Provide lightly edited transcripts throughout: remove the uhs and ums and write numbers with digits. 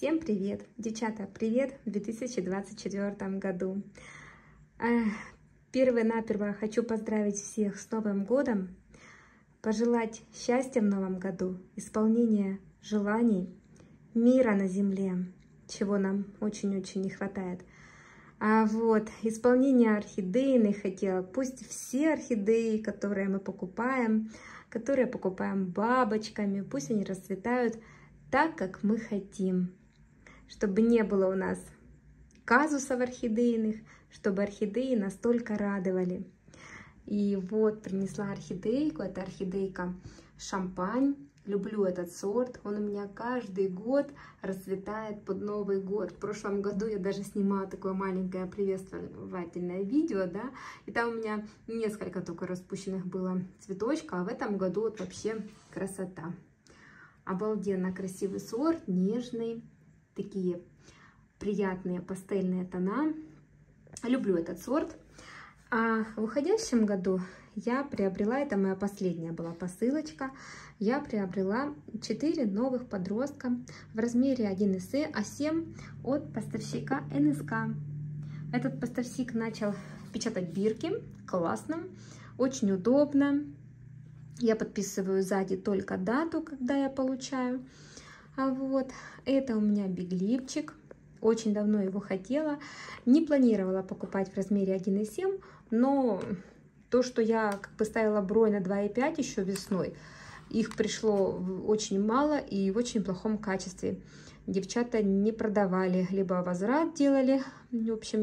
Всем привет! Девчата, привет в 2024 году! Перво-наперво хочу поздравить всех с Новым годом, пожелать счастья в Новом году, исполнения желаний, мира на земле, чего нам очень-очень не хватает. Исполнение орхидейных хотела. Пусть все орхидеи, которые мы покупаем, которые покупаем бабочками, пусть они расцветают так, как мы хотим. Чтобы не было у нас казусов орхидейных, чтобы орхидеи нас только радовали. И вот принесла орхидейку, это орхидейка Шампань. Люблю этот сорт, он у меня каждый год расцветает под Новый год. В прошлом году я даже снимала такое маленькое приветствовательное видео, да, и там у меня несколько только распущенных было цветочков, а в этом году вот вообще красота. Обалденно красивый сорт, нежный, такие приятные пастельные тона. Люблю этот сорт. А в уходящем году я приобрела, это моя последняя была посылочка, я приобрела 4 новых подростка в размере 1,7 от поставщика НСК. Этот поставщик начал печатать бирки, классно, очень удобно. Я подписываю сзади только дату, когда я получаю. Это у меня биглипчик. Очень давно его хотела. Не планировала покупать в размере 1,7, но то, что я ставила бронь на 2,5 еще весной, их пришло очень мало и в очень плохом качестве. Девчата не продавали, либо возврат делали. В общем,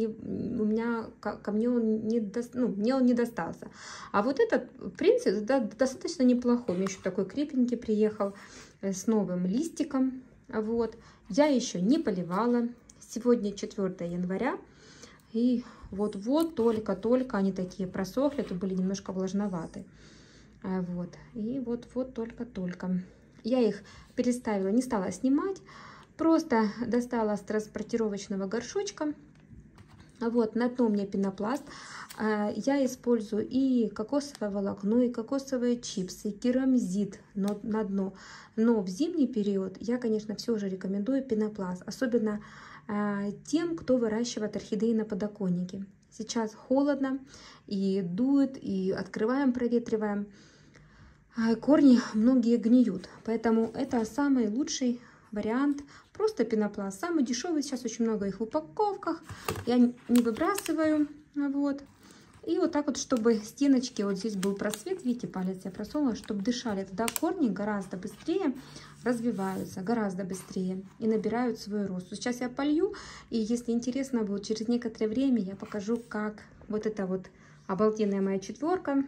мне он не достался. А вот этот, в принципе, достаточно неплохой. У меня еще такой крепенький приехал с новым листиком. Я еще не поливала. Сегодня 4 января. И вот-вот только-только они такие просохли. Тут были немножко влажноваты. И вот-вот только-только. Я их переставила, не стала снимать. Просто достала с транспортировочного горшочка. На дно у меня пенопласт. Я использую и кокосовое волокно, и кокосовые чипсы, и керамзит на дно. Но в зимний период я, конечно, все же рекомендую пенопласт. Особенно тем, кто выращивает орхидеи на подоконнике. Сейчас холодно, и дует, и открываем, проветриваем. Корни многие гниют. Поэтому это самый лучший вариант. Просто пенопласт. Самый дешевый. Сейчас очень много их в упаковках. Я не выбрасываю. И вот так вот, чтобы стеночки, вот здесь был просвет, видите, палец я просунула, чтобы дышали. Тогда корни гораздо быстрее развиваются, гораздо быстрее и набирают свой рост. Сейчас я полью, и если интересно будет, через некоторое время я покажу, как вот эта вот обалденная моя четверка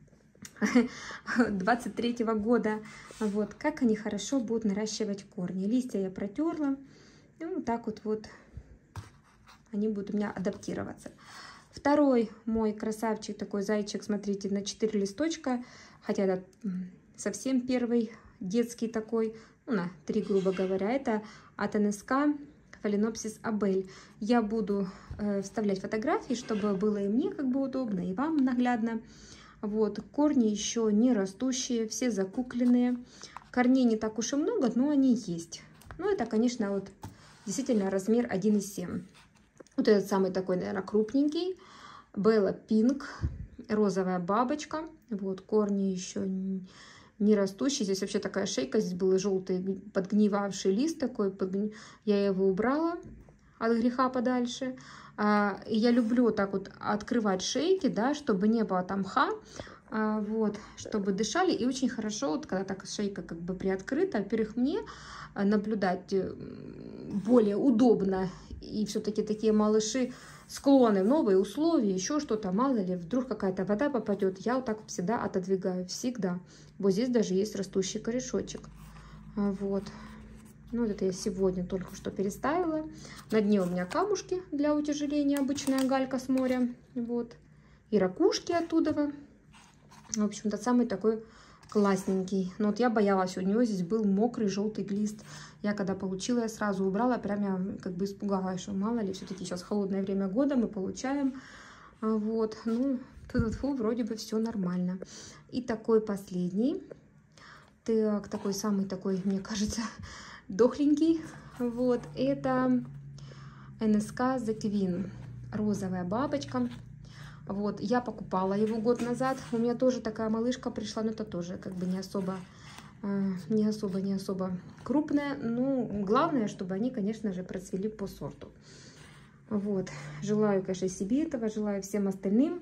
23-го года, как они хорошо будут наращивать корни. Листья я протерла, и вот так вот они будут у меня адаптироваться. Второй мой красавчик, такой зайчик, смотрите, на 4 листочка, хотя это совсем первый, детский такой, на 3, грубо говоря, это от НСК Phalaenopsis Abel. Я буду вставлять фотографии, чтобы было и мне удобно, и вам наглядно. Корни еще не растущие, все закукленные. Корней не так уж и много, но они есть. Это, конечно, действительно размер 1,7. Этот самый такой, наверное, крупненький. Bella Pink, розовая бабочка. Корни еще не растущие. Здесь вообще такая шейка. Здесь был желтый подгнивавший лист такой. Я его убрала от греха подальше. Я люблю так открывать шейки, да, чтобы не было там мха, чтобы дышали. И очень хорошо, когда так шейка приоткрыта, во-первых, мне наблюдать более удобно. И все-таки такие малыши склонны, новые условия, еще что-то, мало ли, вдруг какая-то вода попадет. Я всегда отодвигаю, всегда. Здесь даже есть растущий корешочек. Это я сегодня только что переставила. На дне у меня камушки для утяжеления, обычная галька с моря. И ракушки оттуда. В общем-то, самый такой классненький. Но я боялась, у него здесь был мокрый желтый лист. Я когда получила, я сразу убрала. Прям я испугалась, что мало ли, все-таки сейчас холодное время года, мы получаем. Вроде бы все нормально. И такой последний. Такой самый такой, мне кажется, дохленький. Вот, это НСК The Queen, розовая бабочка. Вот, я покупала его год назад. У меня тоже такая малышка пришла, но это тоже как бы не особо крупная. Ну, главное, чтобы они, конечно же, процвели по сорту. Вот, желаю, конечно, себе этого, желаю всем остальным.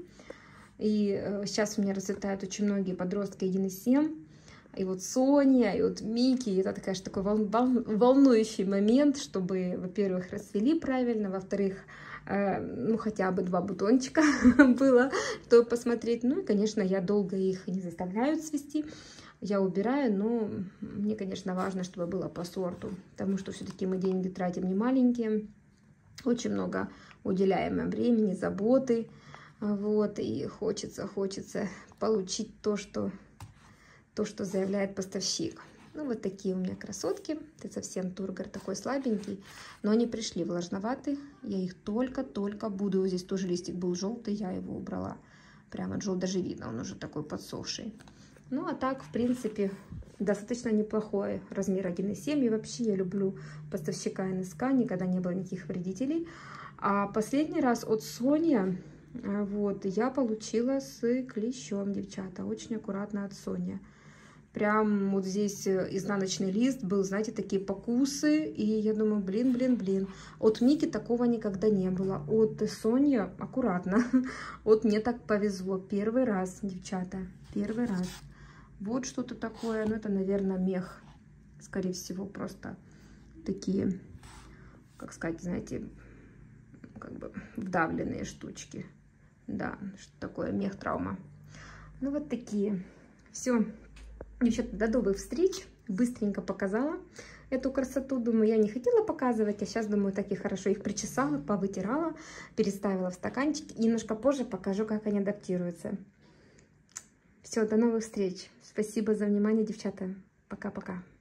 И сейчас у меня расцветают очень многие подростки 1,7. И вот Соня, и вот Мики. И это, конечно, такой волнующий момент, чтобы, во-первых, расцвели правильно, во-вторых, ну, хотя бы 2 бутончика было, чтобы посмотреть. Ну, и, конечно, я долго их не заставляю цвести. Я убираю, но мне, конечно, важно, чтобы было по сорту, потому что все-таки мы деньги тратим не маленькие. Очень много уделяем им времени, заботы. Вот, и хочется получить то, что заявляет поставщик. Ну, вот такие у меня красотки. Это совсем тургор такой слабенький, но они пришли влажноватые. Я их только буду. Вот здесь тоже листик был желтый, я его убрала. Прямо желтый, даже видно, он уже такой подсохший. Ну, а так, в принципе, достаточно неплохой размер 1,7. И вообще я люблю поставщика НСК, никогда не было никаких вредителей. А последний раз от Сони, вот, я получила с клещом, девчата. Очень аккуратно от Сони. Прям вот здесь изнаночный лист был, знаете, такие покусы. И я думаю, блин. От Мики такого никогда не было. От Сони аккуратно. Вот мне так повезло. Первый раз, девчата, первый раз. Вот что-то такое. Ну, это, наверное, мех. Скорее всего, просто такие, как сказать, знаете, как бы вдавленные штучки. Да, что такое мех-травма. Ну, вот такие. Все. Девчата, до новых встреч. Быстренько показала эту красоту. Думаю, я не хотела показывать, а сейчас, думаю, так и хорошо их причесала, повытирала, переставила в стаканчик. И немножко позже покажу, как они адаптируются. Все, до новых встреч. Спасибо за внимание, девчата. Пока-пока.